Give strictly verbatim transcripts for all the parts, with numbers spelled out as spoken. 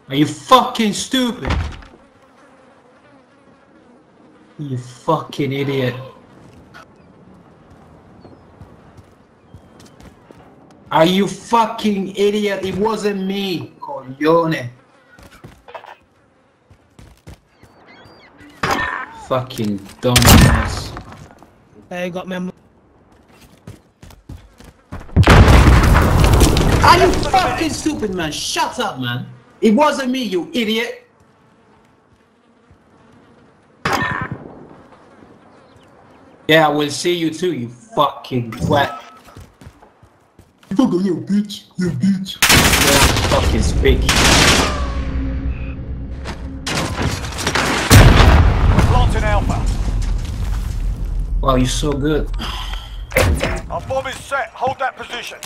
Are you fucking stupid? You fucking idiot. Are you fucking idiot? It wasn't me, coglione. Fucking dumbass. Hey, got me. Are you fucking stupid, man? Shut up, man. It wasn't me, you idiot. Yeah, I will see you too, you fucking twat. You fucking little bitch, little bitch. Yeah, I'm fucking speaking. Planting Alpha. Wow, you're so good. Our bomb is set. Hold that position.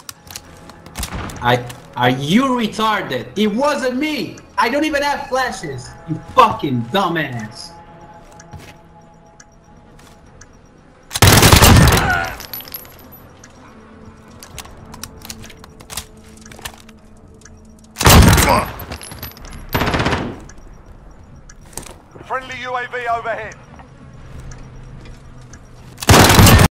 I are you retarded? It wasn't me. I don't even have flashes. You fucking dumbass. Friendly U A V overhead.